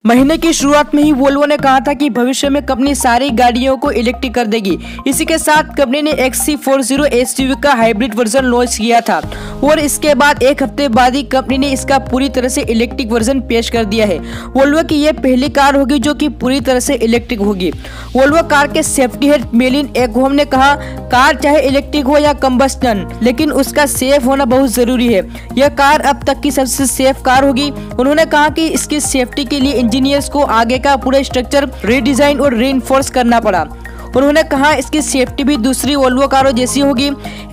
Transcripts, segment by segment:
महीने की शुरुआत में ही वोल्वो ने कहा था कि भविष्य में कंपनी सारी गाड़ियों को इलेक्ट्रिक कर देगी। इसी के साथ कंपनी ने XC40 SUV का हाइब्रिड वर्जन लॉन्च किया था और इसके बाद एक हफ्ते बाद ही कंपनी ने इसका पूरी तरह से इलेक्ट्रिक वर्जन पेश कर दिया है। वोल्वो की यह पहली कार होगी जो कि पूरी तरह से इलेक्ट्रिक होगी। वोल्वो कार के सेफ्टी हेड मेलिन एकहोम ने कहा, कार चाहे इलेक्ट्रिक हो या कंबस्टन, लेकिन उसका सेफ होना बहुत जरूरी है। यह कार अब तक की सबसे सेफ कार होगी। उन्होंने कहा कि इसकी सेफ्टी के लिए इंजीनियर्स को आगे का पूरा स्ट्रक्चर रीडिजाइन और रीइंफोर्स करना पड़ा। उन्होंने कहा इसकी सेफ्टी भी दूसरी वोल्वो कारों जैसी होगी।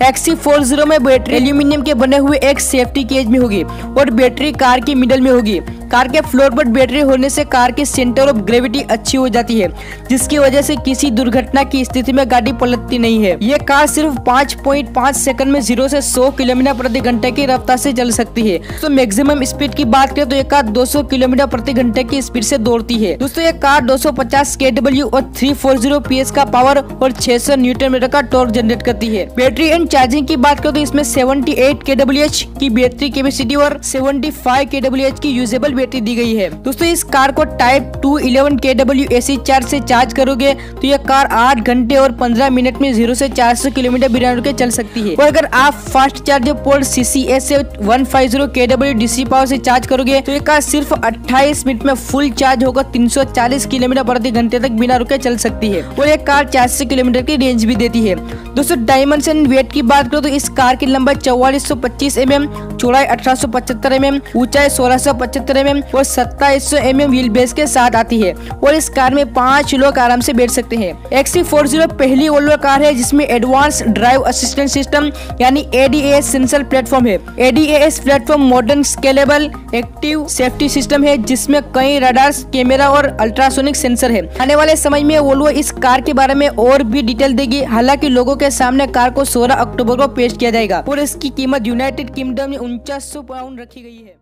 XC40 में बैटरी एल्यूमिनियम के बने हुए एक सेफ्टी केज में होगी और बैटरी कार की मिडल में होगी। कार के फ्लोर पर बैटरी होने से कार की सेंटर ऑफ ग्रेविटी अच्छी हो जाती है, जिसकी वजह से किसी दुर्घटना की स्थिति में गाड़ी पलटती नहीं है। ये कार सिर्फ 5.5 सेकंड में 0 से 100 किलोमीटर प्रति घंटे की रफ्तार से चल सकती है। तो मैक्सिमम स्पीड की बात करें तो ये कार 200 किलोमीटर प्रति घंटे की स्पीड से दौड़ती है। दोस्तों ये कार 250 kW और 340 PS का पावर और 600 न्यूटन मीटर का टॉर्क जनरेट करती है। बैटरी एंड चार्जिंग की बात करें तो इसमें 78 kWh की बैटरी कैपेसिटी और 75 kWh की यूजेबल बैटरी दी गई है। दोस्तों इस कार को टाइप 2 11 kW AC चार्ज से चार्ज करोगे तो यह कार 8 घंटे और 15 मिनट में 0 से 400 किलोमीटर बिना रुके चल सकती है। और अगर आप फास्ट चार्जर पोर्ट CCS से 150 kW DC पावर से चार्ज करोगे तो यह कार सिर्फ 28 मिनट में फुल चार्ज होकर 340 किलोमीटर प्रति घंटे तक बिना रुके चल सकती है। और यह कार 400 किलोमीटर की रेंज भी देती है। दोस्तों डायमेंशन वेट की बात करो तो इस कार की लंबाई 4425 mm, चौड़ाई 1875 mm, ऊंचाई 1675 mm और 2700 mm व्हील बेस के साथ आती है। और इस कार में 5 लोग आराम से बैठ सकते हैं। XC40 पहली वोल्वो कार है जिसमें एडवांस ड्राइव असिस्टेंट सिस्टम यानी ADAS सेंसर प्लेटफॉर्म है। ADAS platform modern scalable active safety system है जिसमें कई रडार्स, कैमरा और अल्ट्रासोनिक सेंसर है। आने वाले समय में वोल्वो इस कार के बारे में और भी डिटेल देगी। हालांकि लोगों के सामने कार को 16 अक्टूबर को पेश किया जाएगा और इसकी कीमत यूनाइटेड किंगडम में 4900 पाउंड रखी गई है।